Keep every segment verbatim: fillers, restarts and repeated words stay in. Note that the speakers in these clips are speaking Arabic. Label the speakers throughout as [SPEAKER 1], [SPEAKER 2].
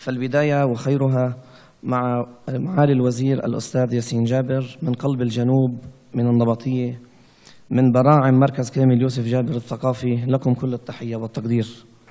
[SPEAKER 1] فالبداية وخيرها مع معالي الوزير الأستاذ ياسين جابر من قلب الجنوب من النبطية، من براعم مركز كامل يوسف جابر الثقافي. لكم كل التحية والتقدير.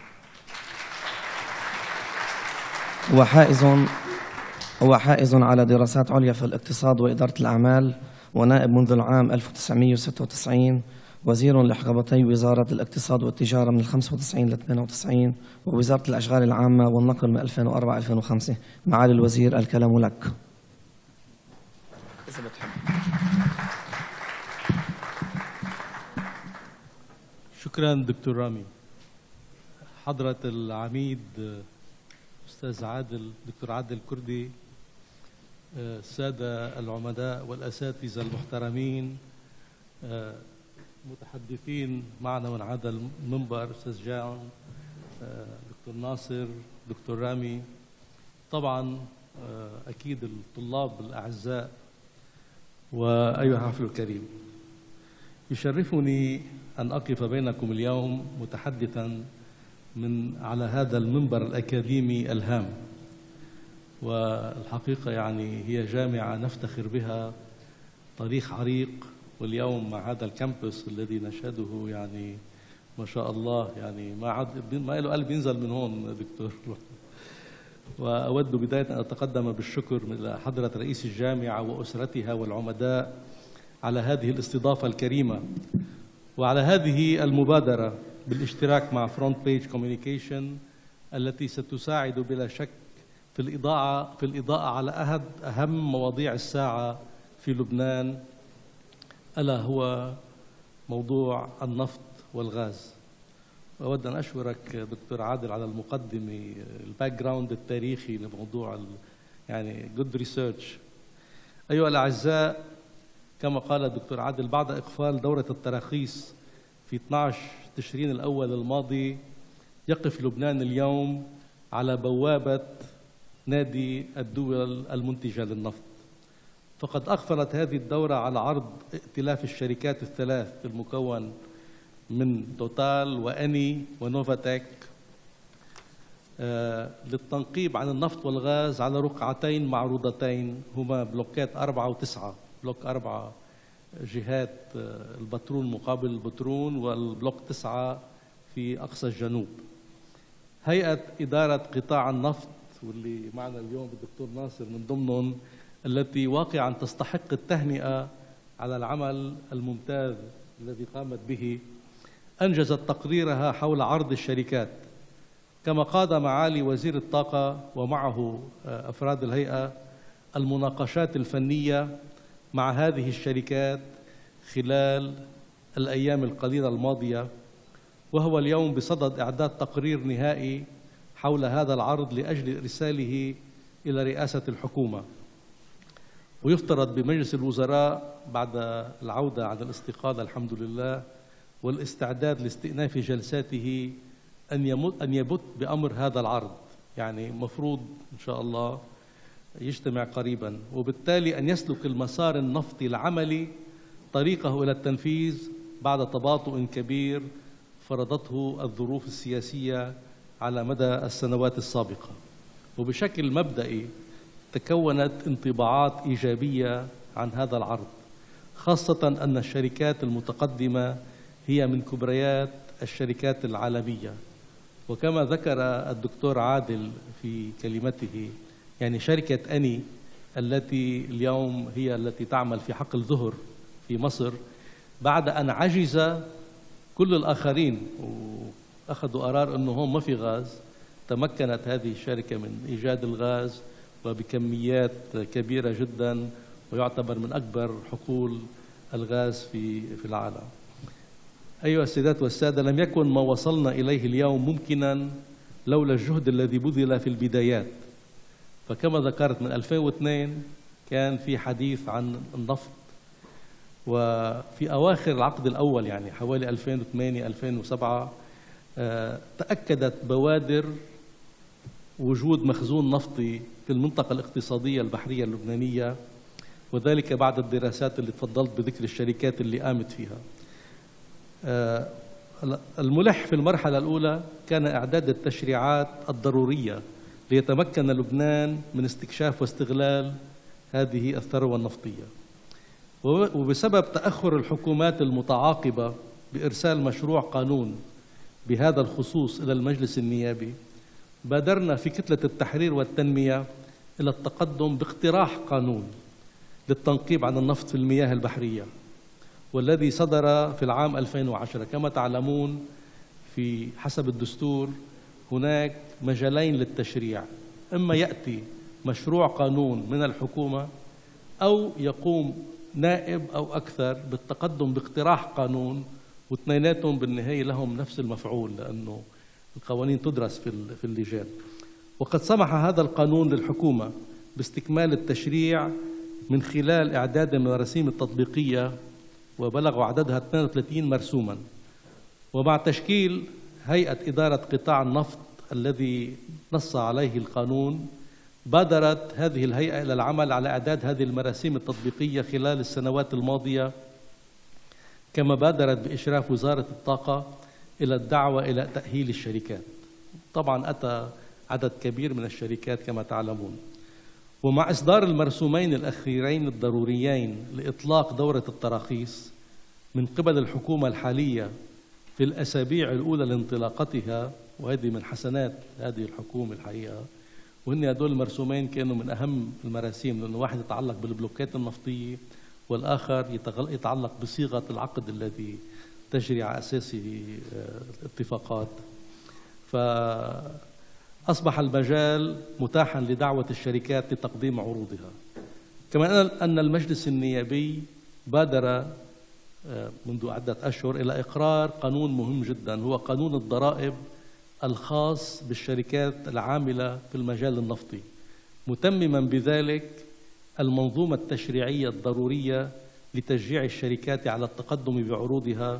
[SPEAKER 1] هو حائز هو حائز على دراسات عليا في الاقتصاد وإدارة الأعمال، ونائب منذ العام ألف وتسعمئة وستة وتسعين، وزير لحقبتي وزارة الاقتصاد والتجارة من الخمسة وتسعين ل ثمانية وتسعين، ووزارة الأشغال العامة والنقل من ألفين وأربعة ألفين وخمسة. معالي الوزير الكلام لك. إذا بتحب.
[SPEAKER 2] شكرا دكتور رامي. حضرة العميد أستاذ عادل دكتور عادل كردي، السادة العمداء والأساتذة المحترمين، متحدثين معنا من هذا المنبر، أستاذ جان، دكتور ناصر، دكتور رامي، طبعا أكيد الطلاب الأعزاء، وأيها الحفل الكريم. يشرفني أن أقف بينكم اليوم متحدثا من على هذا المنبر الأكاديمي الهام، والحقيقة يعني هي جامعة نفتخر بها، تاريخ عريق، واليوم مع هذا الكامبس الذي نشهده يعني ما شاء الله، يعني ما عاد ما له قلب ينزل من هون دكتور. وأود بداية أن أتقدم بالشكر إلى حضرة رئيس الجامعة وأسرتها والعمداء على هذه الاستضافة الكريمة، وعلى هذه المبادرة بالاشتراك مع فرونت بيج كوميونيكيشن التي ستساعد بلا شك في الإضاءة في الإضاءة على أحد أهم مواضيع الساعة في لبنان، ألا هو موضوع النفط والغاز. وأود أن أشكرك دكتور عادل على المقدمة، الباك جراوند التاريخي لموضوع يعني جود ريسيرش. أيها الأعزاء، كما قال الدكتور عادل، بعد إقفال دورة التراخيص في اثني عشر تشرين الأول الماضي، يقف لبنان اليوم على بوابة نادي الدول المنتجة للنفط. فقد أقفلت هذه الدورة على عرض ائتلاف الشركات الثلاث المكون من توتال وأني ونوفاتيك آه للتنقيب عن النفط والغاز على رقعتين معروضتين، هما بلوكات أربعة وتسعة. بلوك أربعة جهات آه البترول مقابل البترول، والبلوك تسعة في أقصى الجنوب. هيئة إدارة قطاع النفط واللي معنا اليوم الدكتور ناصر من ضمنهم، التي واقعا تستحق التهنئة على العمل الممتاز الذي قامت به، أنجزت تقريرها حول عرض الشركات. كما قاد معالي وزير الطاقة ومعه أفراد الهيئة المناقشات الفنية مع هذه الشركات خلال الأيام القليلة الماضية، وهو اليوم بصدد إعداد تقرير نهائي حول هذا العرض لأجل إرساله إلى رئاسة الحكومة. ويفترض بمجلس الوزراء بعد العودة عن الاستقالة الحمد لله والاستعداد لاستئناف جلساته أن يبت بأمر هذا العرض، يعني مفروض إن شاء الله يجتمع قريبا، وبالتالي أن يسلك المسار النفطي العملي طريقه إلى التنفيذ بعد تباطؤ كبير فرضته الظروف السياسية على مدى السنوات السابقة. وبشكل مبدئي تكونت انطباعات إيجابية عن هذا العرض، خاصة أن الشركات المتقدمة هي من كبريات الشركات العالمية. وكما ذكر الدكتور عادل في كلمته، يعني شركة أني التي اليوم هي التي تعمل في حقل ظهر في مصر، بعد أن عجز كل الآخرين وأخذوا قرار أنه هون ما في غاز، تمكنت هذه الشركة من إيجاد الغاز وبكميات كبيرة جدا، ويعتبر من أكبر حقول الغاز في في العالم. أيها السيدات والسادة، لم يكن ما وصلنا إليه اليوم ممكنا لولا الجهد الذي بذل في البدايات. فكما ذكرت من ألفين واثنين كان في حديث عن النفط، وفي أواخر العقد الأول يعني حوالي ألفين وثمانية ألفين وسبعة تأكدت بوادر وجود مخزون نفطي في المنطقة الاقتصادية البحرية اللبنانية، وذلك بعد الدراسات اللي تفضلت بذكر الشركات اللي قامت فيها. الملح في المرحلة الأولى كان إعداد التشريعات الضرورية ليتمكن لبنان من استكشاف واستغلال هذه الثروة النفطية. وبسبب تأخر الحكومات المتعاقبة بإرسال مشروع قانون بهذا الخصوص إلى المجلس النيابي، بادرنا في كتلة التحرير والتنمية إلى التقدم باقتراح قانون للتنقيب عن النفط في المياه البحرية، والذي صدر في العام ألفين وعشرة. كما تعلمون في حسب الدستور هناك مجالين للتشريع، إما يأتي مشروع قانون من الحكومة أو يقوم نائب أو أكثر بالتقدم باقتراح قانون، واثنيناتهم بالنهاية لهم نفس المفعول لأنه القوانين تدرس في في اللجان. وقد سمح هذا القانون للحكومة باستكمال التشريع من خلال إعداد المراسيم التطبيقية، وبلغ عددها اثنين وثلاثين مرسوما. ومع تشكيل هيئة إدارة قطاع النفط الذي نص عليه القانون، بادرت هذه الهيئة إلى العمل على إعداد هذه المراسيم التطبيقية خلال السنوات الماضية، كما بادرت بإشراف وزارة الطاقة إلى الدعوة إلى تأهيل الشركات. طبعا أتى عدد كبير من الشركات كما تعلمون. ومع إصدار المرسومين الأخيرين الضروريين لإطلاق دورة التراخيص من قبل الحكومة الحالية في الأسابيع الأولى لانطلاقتها، وهذه من حسنات هذه الحكومة الحقيقة، وهن هدول المرسومين كانوا من أهم المراسيم، لأنه واحد يتعلق بالبلوكات النفطية والآخر يتعلق بصيغة العقد الذي تجري على أساسه الاتفاقات. فأصبح المجال متاحا لدعوة الشركات لتقديم عروضها. كما أن المجلس النيابي بادر منذ عدة أشهر إلى إقرار قانون مهم جدا، هو قانون الضرائب الخاص بالشركات العاملة في المجال النفطي، متمما بذلك المنظومة التشريعية الضرورية لتشجيع الشركات على التقدم بعروضها،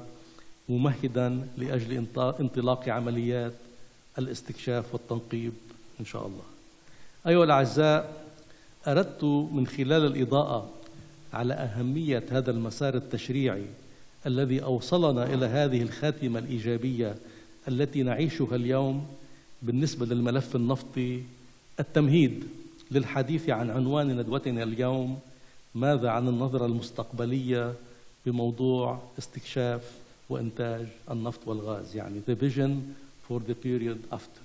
[SPEAKER 2] ممهدا لأجل انطلاق عمليات الاستكشاف والتنقيب إن شاء الله. أيها الأعزاء، أردت من خلال الإضاءة على أهمية هذا المسار التشريعي الذي أوصلنا إلى هذه الخاتمة الإيجابية التي نعيشها اليوم بالنسبة للملف النفطي، التمهيد للحديث عن عنوان ندوتنا اليوم: ماذا عن النظرة المستقبلية بموضوع استكشاف وإنتاج النفط والغاز، يعني the vision for the period after.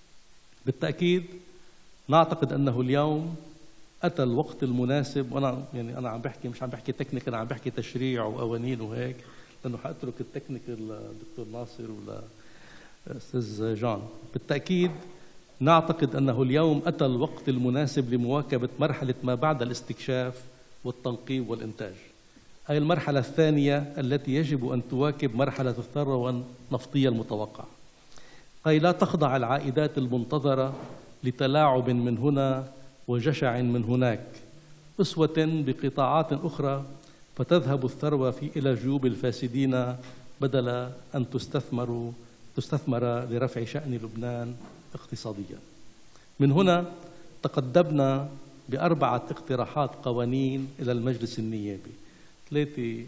[SPEAKER 2] بالتأكيد نعتقد أنه اليوم أتى الوقت المناسب، وأنا يعني أنا عم بحكي مش عم بحكي تكنيك، أنا عم بحكي تشريع وقوانين وهيك، لأنه حأترك التكنيك للدكتور ناصر ولا أستاذ جان. بالتأكيد نعتقد أنه اليوم أتى الوقت المناسب لمواكبة مرحلة ما بعد الاستكشاف والتنقيب والإنتاج، أي المرحلة الثانية التي يجب أن تواكب مرحلة الثروة النفطية المتوقعة، أي لا تخضع العائدات المنتظرة لتلاعب من هنا وجشع من هناك أسوة بقطاعات أخرى، فتذهب الثروة في إلى جيوب الفاسدين بدل أن تستثمر تستثمر لرفع شأن لبنان اقتصاديا. من هنا تقدمنا بأربعة اقتراحات قوانين إلى المجلس النيابي، ثلاثة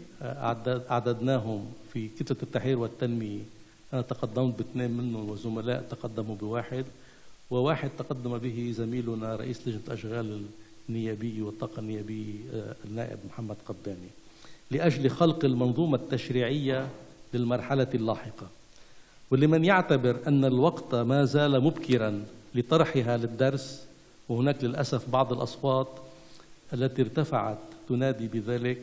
[SPEAKER 2] أعددناهم في كتلة التحرير والتنمية، أنا تقدمت باثنين منهم وزملاء تقدموا بواحد، وواحد تقدم به زميلنا رئيس لجنة الأشغال النيابية والطاقة النيابية النائب محمد قباني، لأجل خلق المنظومة التشريعية للمرحلة اللاحقة. ولمن يعتبر أن الوقت ما زال مبكرا لطرحها للدرس، وهناك للأسف بعض الأصوات التي ارتفعت تنادي بذلك،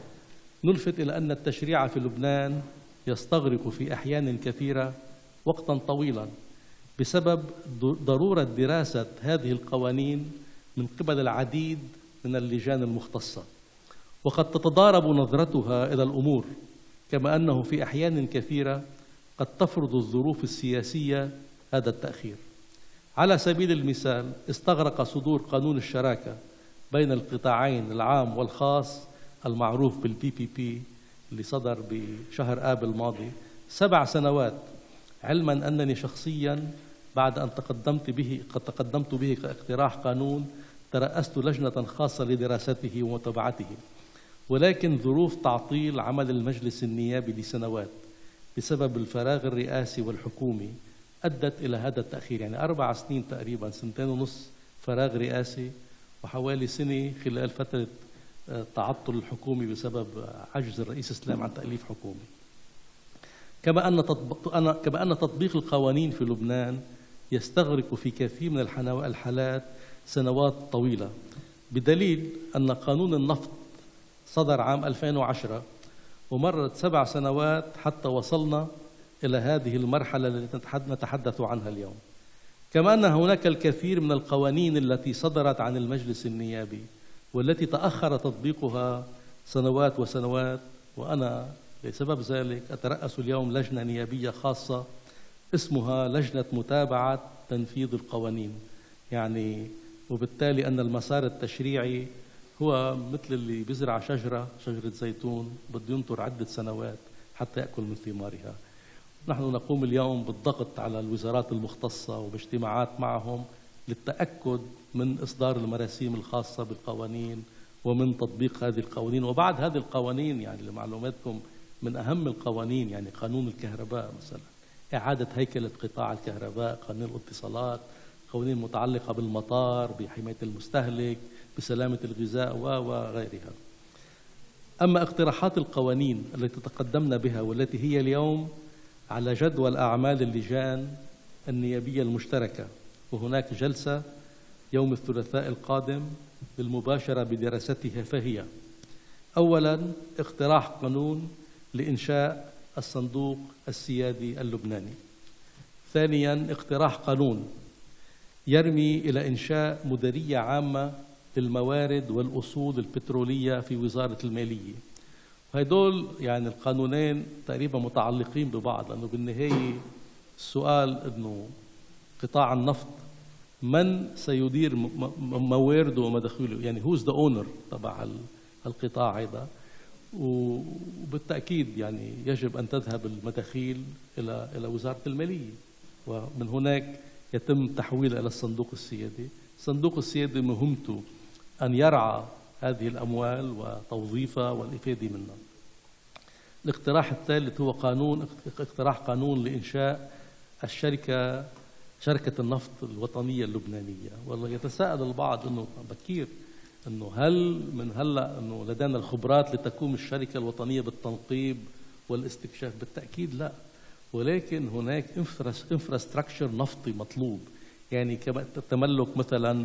[SPEAKER 2] نلفت إلى أن التشريع في لبنان يستغرق في أحيان كثيرة وقتا طويلا بسبب ضرورة دراسة هذه القوانين من قبل العديد من اللجان المختصة، وقد تتضارب نظرتها إلى الأمور، كما أنه في أحيان كثيرة قد تفرض الظروف السياسية هذا التأخير. على سبيل المثال، استغرق صدور قانون الشراكة بين القطاعين العام والخاص المعروف بالبي بي بي اللي صدر بشهر آب الماضي سبع سنوات، علما أنني شخصيا بعد أن تقدمت به قد تقدمت به كاقتراح قانون ترأست لجنة خاصة لدراسته ومتابعته، ولكن ظروف تعطيل عمل المجلس النيابي لسنوات بسبب الفراغ الرئاسي والحكومي أدت إلى هذا التأخير. يعني أربع سنين تقريبا، سنتين ونص فراغ رئاسي، وحوالي سنة خلال فترة التعطل الحكومي بسبب عجز الرئيس السلام عن تأليف حكومي. كما أن تطبيق كما أن تطبيق القوانين في لبنان يستغرق في كثير من الحالات سنوات طويلة، بدليل أن قانون النفط صدر عام ألفين وعشرة ومرت سبع سنوات حتى وصلنا إلى هذه المرحلة التي نتحدث عنها اليوم. كما أن هناك الكثير من القوانين التي صدرت عن المجلس النيابي والتي تأخر تطبيقها سنوات وسنوات، وأنا لسبب ذلك أترأس اليوم لجنة نيابية خاصة اسمها لجنة متابعة تنفيذ القوانين. يعني وبالتالي أن المسار التشريعي هو مثل اللي بيزرع شجرة شجرة زيتون بده ينطر عدة سنوات حتى يأكل من ثمارها. نحن نقوم اليوم بالضغط على الوزارات المختصة وباجتماعات معهم للتأكد من إصدار المراسيم الخاصة بالقوانين ومن تطبيق هذه القوانين. وبعد هذه القوانين يعني لمعلوماتكم من أهم القوانين يعني قانون الكهرباء مثلا، إعادة هيكلة قطاع الكهرباء، قانون الاتصالات، قوانين متعلقة بالمطار، بحماية المستهلك، بسلامة الغذاء وغيرها. أما اقتراحات القوانين التي تقدمنا بها والتي هي اليوم على جدول أعمال اللجان النيابية المشتركة، وهناك جلسة يوم الثلاثاء القادم للمباشرة بدراستها، فهي: أولاً اقتراح قانون لإنشاء الصندوق السيادي اللبناني. ثانياً اقتراح قانون يرمي إلى إنشاء مديرية عامة للموارد والأصول البترولية في وزارة المالية. وهدول يعني القانونين تقريبا متعلقين ببعض، لأنه بالنهاية السؤال أنه قطاع النفط من سيدير موارده ومداخيله، يعني who's the owner تبع القطاع هذا. وبالتأكيد يعني يجب أن تذهب المداخيل إلى إلى وزارة المالية، ومن هناك يتم تحويلها إلى الصندوق السيادي. الصندوق السيادي مهمته أن يرعى هذه الأموال وتوظيفها والإفادة منها. الاقتراح الثالث هو قانون اقتراح قانون لإنشاء الشركة شركة النفط الوطنية اللبنانية. والله يتساءل البعض أنه بكير أنه هل من هلأ أنه لدينا الخبرات لتقوم الشركة الوطنية بالتنقيب والاستكشاف؟ بالتأكيد لا، ولكن هناك انفراستراكشر نفطي مطلوب، يعني تملك مثلا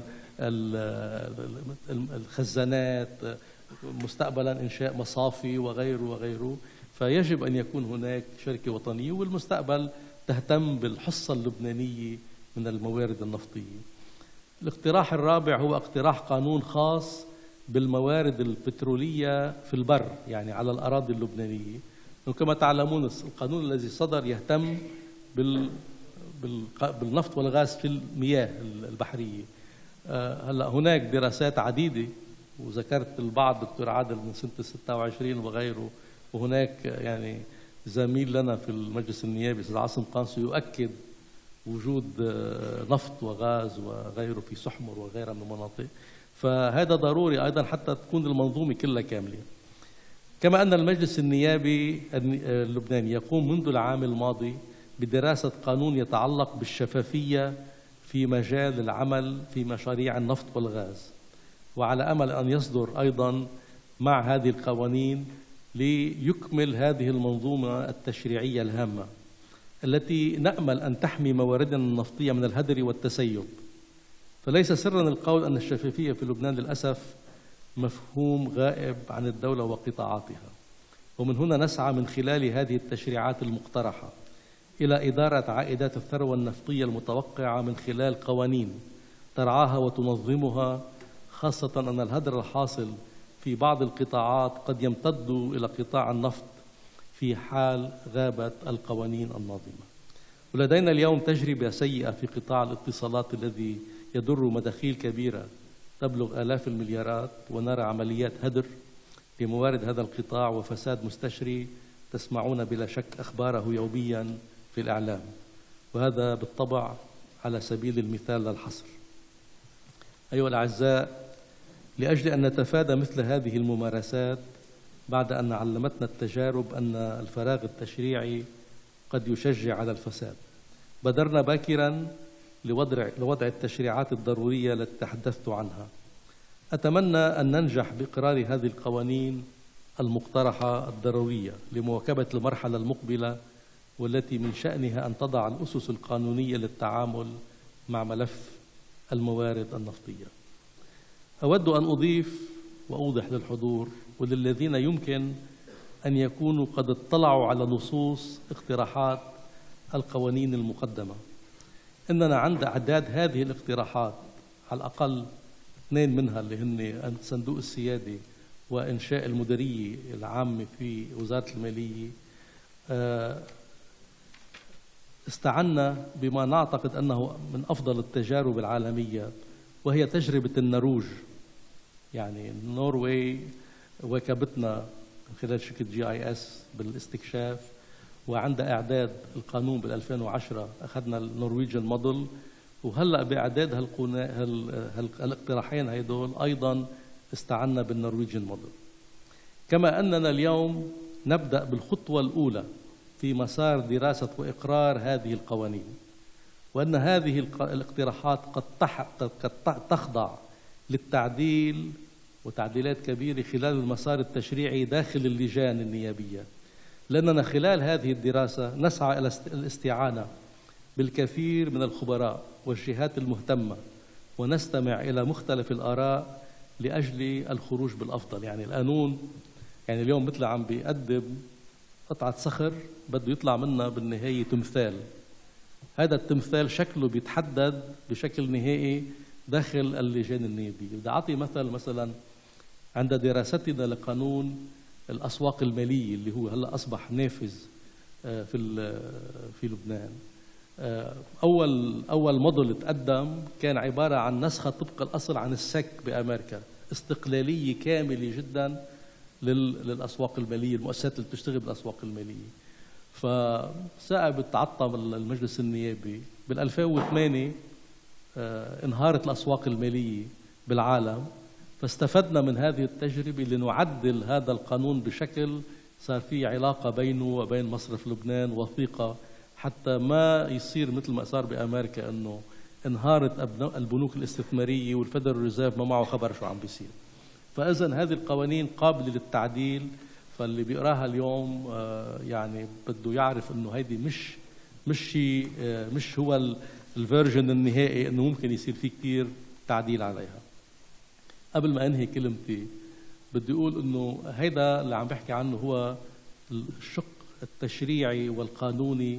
[SPEAKER 2] الخزانات، مستقبلا إنشاء مصافي وغيره وغيره. فيجب أن يكون هناك شركة وطنية والمستقبل تهتم بالحصة اللبنانية من الموارد النفطية. الاقتراح الرابع هو اقتراح قانون خاص بالموارد البترولية في البر، يعني على الأراضي اللبنانية. وكما تعلمون القانون الذي صدر يهتم بال بالنفط والغاز في المياه البحرية. هلا هناك دراسات عديدة وذكرت البعض دكتور عادل من سنة ستة وعشرين وغيره، وهناك يعني زميل لنا في المجلس النيابي أستاذ عاصم قانصو يؤكد وجود نفط وغاز وغيره في سحمر وغيرها من المناطق. فهذا ضروري أيضا حتى تكون المنظومة كلها كاملة. كما أن المجلس النيابي اللبناني يقوم منذ العام الماضي بدراسة قانون يتعلق بالشفافية في مجال العمل في مشاريع النفط والغاز، وعلى أمل أن يصدر أيضا مع هذه القوانين ليكمل هذه المنظومة التشريعية الهامة التي نأمل أن تحمي مواردنا النفطية من الهدر والتسيب. فليس سرا القول أن الشفافية في لبنان للأسف مفهوم غائب عن الدولة وقطاعاتها، ومن هنا نسعى من خلال هذه التشريعات المقترحة إلى إدارة عائدات الثروة النفطية المتوقعة من خلال قوانين ترعاها وتنظمها، خاصة أن الهدر الحاصل في بعض القطاعات قد يمتد إلى قطاع النفط في حال غابت القوانين الناظمة. ولدينا اليوم تجربة سيئة في قطاع الاتصالات الذي يدر مداخيل كبيرة تبلغ آلاف المليارات، ونرى عمليات هدر لموارد هذا القطاع وفساد مستشري تسمعون بلا شك أخباره يوميا في الإعلام، وهذا بالطبع على سبيل المثال لا الحصر. أيها الأعزاء، لأجل أن نتفادى مثل هذه الممارسات بعد أن علمتنا التجارب أن الفراغ التشريعي قد يشجع على الفساد، بادرنا باكرا لوضع لوضع التشريعات الضرورية التي تحدثت عنها. أتمنى أن ننجح بإقرار هذه القوانين المقترحة الضرورية لمواكبة المرحلة المقبلة، والتي من شأنها أن تضع الأسس القانونية للتعامل مع ملف الموارد النفطية. أود أن أضيف وأوضح للحضور وللذين يمكن أن يكونوا قد اطلعوا على نصوص اقتراحات القوانين المقدمة، إننا عند إعداد هذه الاقتراحات على الأقل اثنين منها اللي هن صندوق السيادة وإنشاء المديرية العامة في وزارة المالية، استعنا بما نعتقد أنه من أفضل التجارب العالمية، وهي تجربة النرويج. يعني النرويج واكبتنا من خلال شركة جي آي إس بالاستكشاف، وعند إعداد القانون بال ألفين وعشرة أخذنا النرويجن موديل، وهلأ بإعداد هالاقتراحين هيدول أيضا استعنا بالنرويجن موديل. كما أننا اليوم نبدأ بالخطوة الأولى في مسار دراسة وإقرار هذه القوانين، وأن هذه الاقتراحات قد تخضع للتعديل وتعديلات كبيرة خلال المسار التشريعي داخل اللجان النيابية، لأننا خلال هذه الدراسة نسعى إلى الاستعانة بالكثير من الخبراء والجهات المهتمة، ونستمع إلى مختلف الآراء لأجل الخروج بالأفضل. يعني القانون يعني اليوم مثل عم بيقدم قطعة صخر بده يطلع منها بالنهاية تمثال. هذا التمثال شكله بيتحدد بشكل نهائي داخل اللجان النيابية. بدي أعطي مثل مثلا عند دراستنا لقانون الأسواق المالية اللي هو هلا أصبح نافذ في في لبنان. أول أول موديل تقدم كان عبارة عن نسخة طبق الأصل عن السك بأمريكا، استقلالية كاملة جدا للأسواق المالية، المؤسسات اللي بتشتغل بالأسواق المالية. فسأب تعطم المجلس النيابي بال ألفين وثمانية، انهارت الأسواق المالية بالعالم، فاستفدنا من هذه التجربة لنعدل هذا القانون بشكل صار في علاقة بينه وبين مصرف لبنان وثيقة، حتى ما يصير مثل ما صار بأمريكا أنه انهارت البنوك الاستثمارية والفيدرال ريزيرف ما معه خبر شو عم بيصير. فإذن هذه القوانين قابلة للتعديل، فاللي بيقراها اليوم يعني بده يعرف انه هيدي مش مش مش هو الفيرجن النهائي، انه ممكن يصير في كثير تعديل عليها. قبل ما انهي كلمتي بدي اقول انه هيدا اللي عم بحكي عنه هو الشق التشريعي والقانوني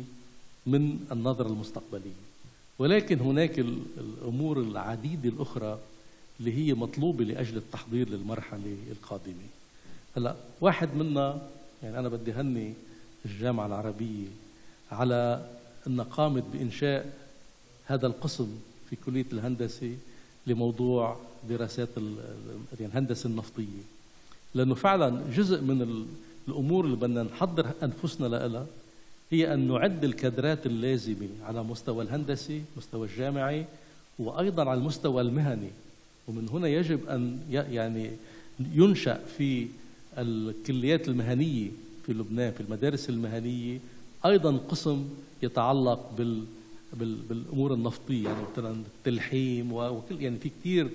[SPEAKER 2] من النظرة المستقبلية، ولكن هناك الامور العديدة الاخرى اللي هي مطلوبة لأجل التحضير للمرحلة القادمة. هلا واحد منا، يعني أنا بدي هني الجامعة العربية على أن قامت بإنشاء هذا القسم في كلية الهندسة لموضوع دراسات يعني الهندسة النفطية، لأنه فعلا جزء من الأمور اللي بدنا نحضر أنفسنا لها هي أن نعد الكادرات اللازمة على مستوى الهندسي، مستوى الجامعي، وأيضا على المستوى المهني. ومن هنا يجب أن يعني ينشأ في الكليات المهنية في لبنان، في المدارس المهنية، أيضا قسم يتعلق بال بالأمور النفطية، يعني مثلا التلحيم وكل يعني في كثير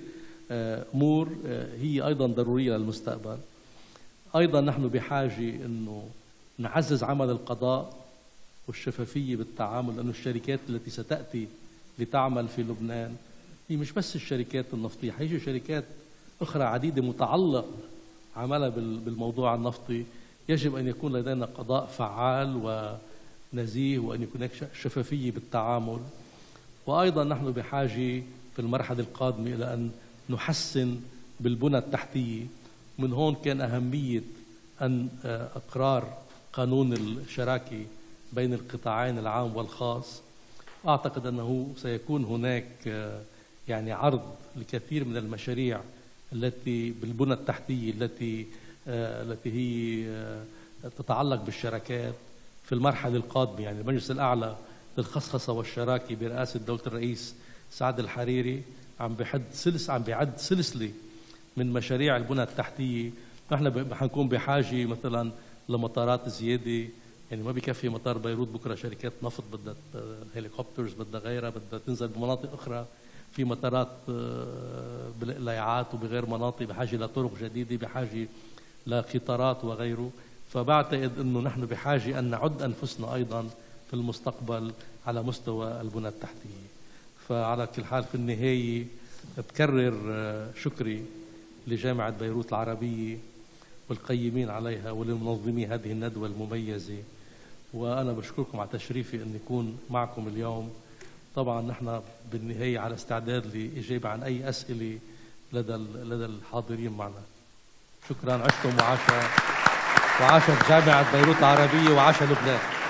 [SPEAKER 2] أمور هي أيضا ضرورية للمستقبل. أيضا نحن بحاجة أنه نعزز عمل القضاء والشفافية بالتعامل، لأن الشركات التي ستأتي لتعمل في لبنان هي مش بس الشركات النفطية، حيجي شركات أخرى عديدة متعلق عملها بالموضوع النفطي. يجب أن يكون لدينا قضاء فعال ونزيه، وأن يكون هناك شفافية بالتعامل. وأيضا نحن بحاجة في المرحلة القادمة إلى أن نحسن بالبنى التحتية. من هون كان أهمية أن إقرار قانون الشراكة بين القطاعين العام والخاص. أعتقد أنه سيكون هناك يعني عرض لكثير من المشاريع التي بالبنى التحتية التي التي هي تتعلق بالشراكات في المرحلة القادمة. يعني المجلس الأعلى للخصخصة والشراكة برئاسة دولة الرئيس سعد الحريري عم بيعد سلس عم بيعد سلسلة من مشاريع البنى التحتية. نحن حنكون بحاجة مثلا لمطارات زيادة، يعني ما بكفي مطار بيروت بكره شركات نفط بدها هليكوبترز بدها غيرها بدها تنزل بمناطق اخرى، في مطارات بالقليعات وبغير مناطق بحاجه لطرق جديده، بحاجه لقطارات وغيره. فبعتقد انه نحن بحاجه ان نعد انفسنا ايضا في المستقبل على مستوى البنى التحتيه. فعلى كل حال في النهايه بكرر شكري لجامعه بيروت العربيه والقيمين عليها ولمنظمي هذه الندوه المميزه، وانا بشكركم على تشريفي ان يكون معكم اليوم. طبعا نحن بالنهايه على استعداد لاجابه عن اي اسئله لدى لدى الحاضرين معنا. شكرا، عشتم وعاش وعاشت جامعه بيروت العربيه وعاش لبنان.